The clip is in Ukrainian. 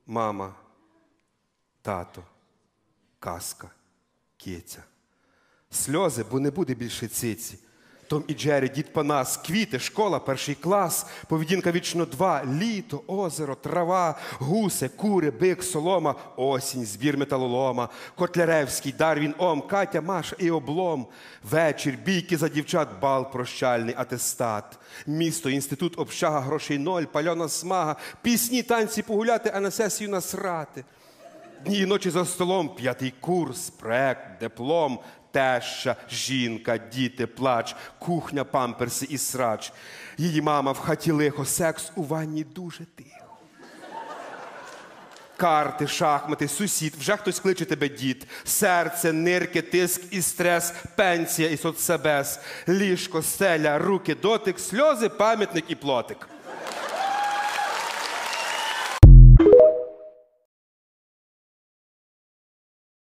мама, тато, казка, киця. Сльози, бо не буде більше циці. Том і Джері, Дід Панас, квіти, школа, перший клас, поведінка вічно 2, літо, озеро, трава, гуси, кури, бик, солома, осінь, збір металолома, Котляревський, Дарвін, Ом, Катя, Маша і облом, вечір, бійки за дівчат, бал прощальний, атестат, місто, інститут, общага, грошей 0, пальона смага, пісні, танці погуляти, а на сесію насрати. Дні і ночі за столом, 5-й курс, проект, диплом, теща, жінка, діти, плач, кухня, памперси і срач. Її мама в хаті лихо, секс у ванні дуже тихо. Карти, шахмати, сусід, вже хтось кличе тебе дід. Серце, нирки, тиск і стрес, пенсія і соцсебес. Ліжко, стеля, руки, дотик, сльози, пам'ятник і плотик.